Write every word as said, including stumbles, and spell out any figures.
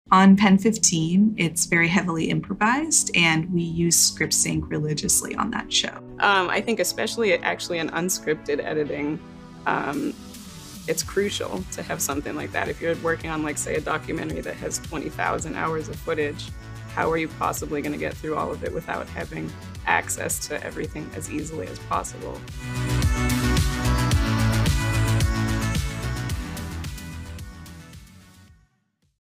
On Pen fifteen, it's very heavily improvised, and we use ScriptSync religiously on that show. Um, I think especially actually in unscripted editing, um, it's crucial to have something like that. If you're working on, like, say, a documentary that has twenty thousand hours of footage, how are you possibly going to get through all of it without having access to everything as easily as possible?